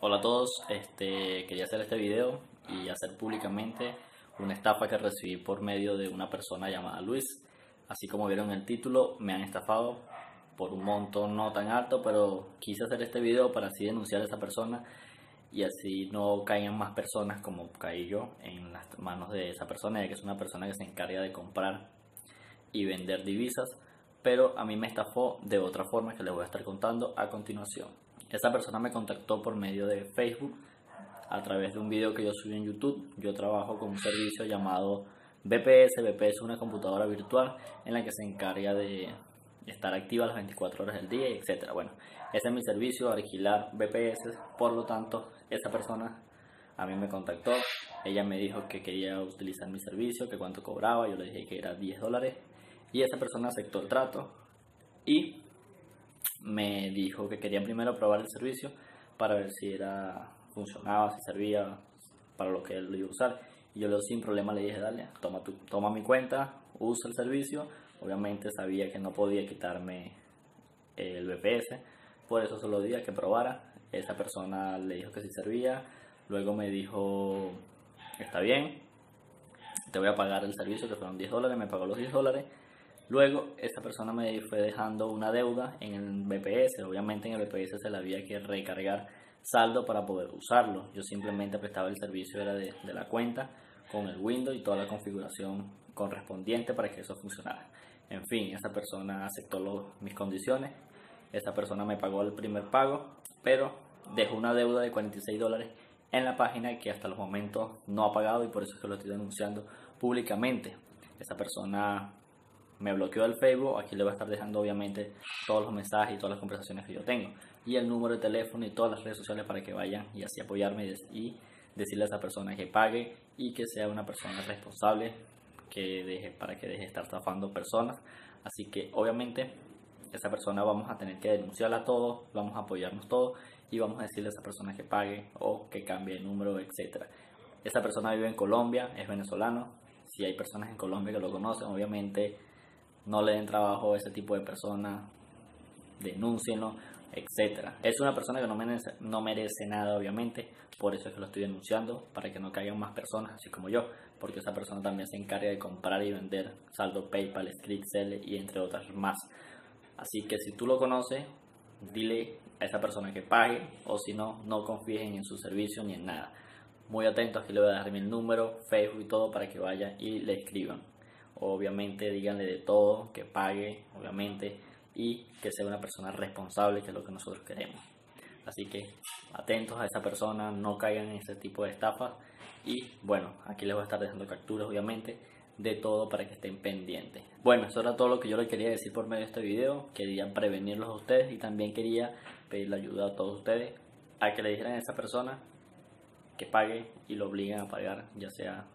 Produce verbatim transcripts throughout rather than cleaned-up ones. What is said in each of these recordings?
Hola a todos, este, quería hacer este video y hacer públicamente una estafa que recibí por medio de una persona llamada Luis. Así como vieron en el título, me han estafado por un monto no tan alto, pero quise hacer este video para así denunciar a esa persona y así no caigan más personas como caí yo en las manos de esa persona, ya que es una persona que se encarga de comprar y vender divisas, pero a mí me estafó de otra forma que les voy a estar contando a continuación. Esa persona me contactó por medio de Facebook a través de un video que yo subí en YouTube. Yo trabajo con un servicio llamado V P S. V P S es una computadora virtual en la que se encarga de estar activa las veinticuatro horas del día, etcétera. Bueno, ese es mi servicio, alquilar V P S. Por lo tanto, esa persona a mí me contactó. Ella me dijo que quería utilizar mi servicio, que cuánto cobraba. Yo le dije que era diez dólares y esa persona aceptó el trato y me dijo que quería primero probar el servicio para ver si era funcionaba, si servía para lo que él lo iba a usar. Y yo sin problema le dije, dale, toma, tu, toma mi cuenta, usa el servicio. Obviamente sabía que no podía quitarme el V P S, por eso solo dije que probara. Esa persona le dijo que sí servía, luego me dijo, está bien, te voy a pagar el servicio, que fueron diez dólares, me pagó los diez dólares. Luego, esta persona me fue dejando una deuda en el V P S. Obviamente en el V P S se le había que recargar saldo para poder usarlo. Yo simplemente prestaba el servicio era de, de la cuenta con el Windows y toda la configuración correspondiente para que eso funcionara. En fin, esa persona aceptó los, mis condiciones. Esa persona me pagó el primer pago, pero dejó una deuda de cuarenta y seis dólares en la página que hasta los momentos no ha pagado, y por eso es que lo estoy denunciando públicamente. Esa persona me bloqueó el Facebook. Aquí le voy a estar dejando obviamente todos los mensajes y todas las conversaciones que yo tengo y el número de teléfono y todas las redes sociales para que vayan y así apoyarme y decirle a esa persona que pague y que sea una persona responsable, que deje, para que deje de estar estafando personas. Así que obviamente esa persona vamos a tener que denunciarla todos, vamos a apoyarnos todos y vamos a decirle a esa persona que pague o que cambie el número, etcétera. Esa persona vive en Colombia, es venezolano. Si hay personas en Colombia que lo conocen, obviamente no le den trabajo a ese tipo de personas, denúncienlo, etcétera. Es una persona que no merece, no merece nada, obviamente, por eso es que lo estoy denunciando, para que no caigan más personas así como yo, porque esa persona también se encarga de comprar y vender saldo PayPal, Skrill y entre otras más. Así que si tú lo conoces, dile a esa persona que pague, o si no, no confíen en su servicio ni en nada. Muy atentos, aquí le voy a dejar mi número, Facebook y todo para que vayan y le escriban. Obviamente díganle de todo, que pague, obviamente, y que sea una persona responsable, que es lo que nosotros queremos. Así que atentos a esa persona, no caigan en ese tipo de estafas. Y bueno, aquí les voy a estar dejando capturas, obviamente, de todo para que estén pendientes. Bueno, eso era todo lo que yo les quería decir por medio de este video. Quería prevenirlos a ustedes y también quería pedirle ayuda a todos ustedes a que le dijeran a esa persona que pague y lo obliguen a pagar, ya sea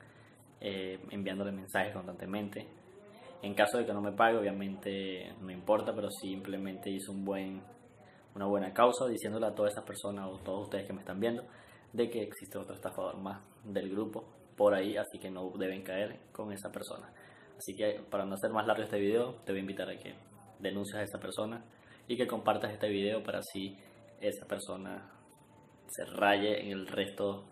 Eh, enviándole mensajes constantemente. En caso de que no me pague, obviamente no importa, pero simplemente hizo un buen, una buena causa, diciéndole a todas esas personas o todos ustedes que me están viendo de que existe otro estafador más del grupo por ahí, así que no deben caer con esa persona. Así que para no hacer más largo este video, te voy a invitar a que denuncies a esa persona y que compartas este video para así esa persona se raye en el resto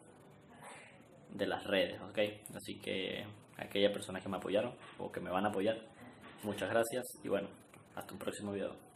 de las redes, ¿ok? Así que aquellas personas que me apoyaron o que me van a apoyar, muchas gracias y bueno, hasta un próximo video.